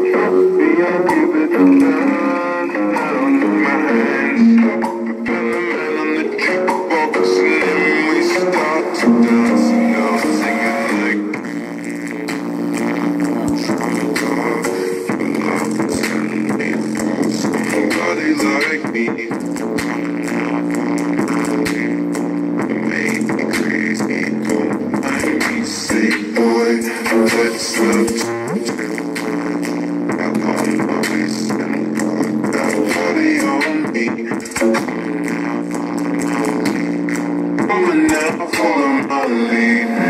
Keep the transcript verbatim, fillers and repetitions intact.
Like me, make me crazy. Make me say, boy, let's love. I want my waist and put that body on me. Woman, now follow my lead.